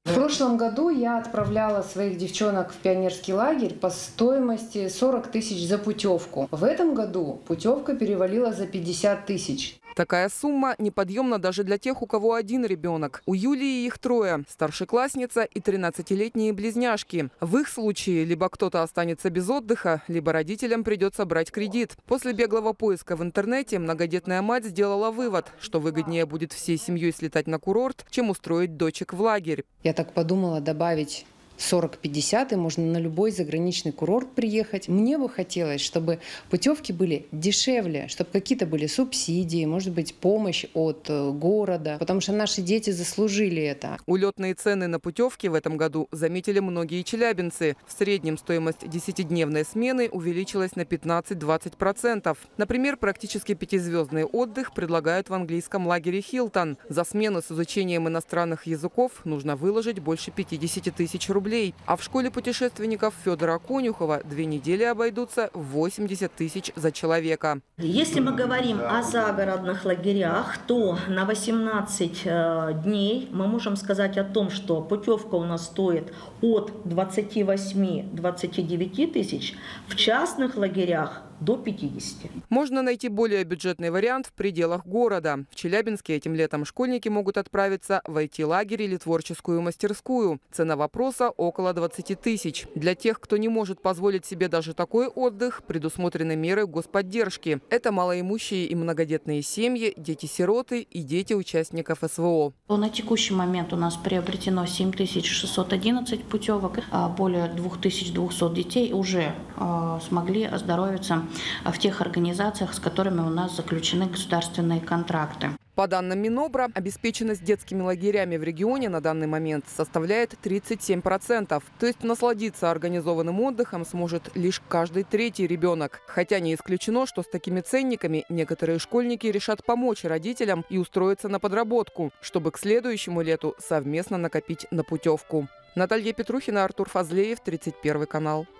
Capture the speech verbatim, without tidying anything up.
В прошлом году я отправляла своих девчонок в пионерский лагерь по стоимости сорок тысяч за путевку. В этом году путевка перевалила за пятьдесят тысяч. Такая сумма неподъемна даже для тех, у кого один ребенок. У Юлии их трое – старшеклассница и тринадцатилетние близняшки. В их случае либо кто-то останется без отдыха, либо родителям придется брать кредит. После беглого поиска в интернете многодетная мать сделала вывод, что выгоднее будет всей семьей слетать на курорт, чем устроить дочек в лагерь. Я так подумала добавить сорок-пятьдесят, и можно на любой заграничный курорт приехать. Мне бы хотелось, чтобы путевки были дешевле, чтобы какие-то были субсидии, может быть, помощь от города, потому что наши дети заслужили это. Улетные цены на путевки в этом году заметили многие челябинцы. В среднем стоимость десятидневной смены увеличилась на пятнадцать-двадцать процентов. Например, практически пятизвездный отдых предлагают в английском лагере «Хилтон». За смену с изучением иностранных языков нужно выложить больше пятидесяти тысяч рублей. А в школе путешественников Федора Конюхова две недели обойдутся в восемьдесят тысяч за человека. Если мы говорим о загородных лагерях, то на восемнадцать дней мы можем сказать о том, что путевка у нас стоит от двадцати восьми — двадцати девяти тысяч, в частных лагерях до пятидесяти. Можно найти более бюджетный вариант в пределах города. В Челябинске этим летом школьники могут отправиться в ай ти-лагерь или творческую мастерскую. Цена вопроса около двадцати тысяч. Для тех, кто не может позволить себе даже такой отдых, предусмотрены меры господдержки. Это малоимущие и многодетные семьи, дети-сироты и дети участников эс вэ о. На текущий момент у нас приобретено семь тысяч шестьсот одиннадцать путевок. Более двух тысяч двухсот детей уже смогли оздоровиться в тех организациях, с которыми у нас заключены государственные контракты. По данным Минобра, обеспеченность детскими лагерями в регионе на данный момент составляет тридцать семь процентов. То есть насладиться организованным отдыхом сможет лишь каждый третий ребенок. Хотя не исключено, что с такими ценниками некоторые школьники решат помочь родителям и устроиться на подработку, чтобы к следующему лету совместно накопить на путевку. Наталья Петрухина, Артур Фазлеев, тридцать первый канал.